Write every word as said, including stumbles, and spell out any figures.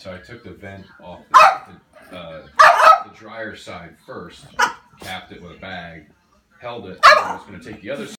So I took the vent off the, uh, the dryer side first, capped it with a bag, held it, and I was going to take the other side.